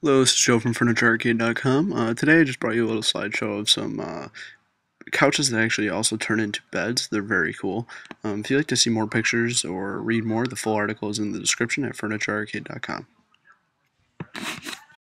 Hello, this is Joe from FurnitureArcade.com. Today I just brought you a little slideshow of some couches that actually also turn into beds. They're very cool. If you'd like to see more pictures or read more, the full article is in the description at FurnitureArcade.com.